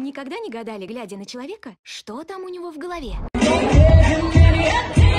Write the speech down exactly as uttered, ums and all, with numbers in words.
Никогда не гадали, глядя на человека, что там у него в голове?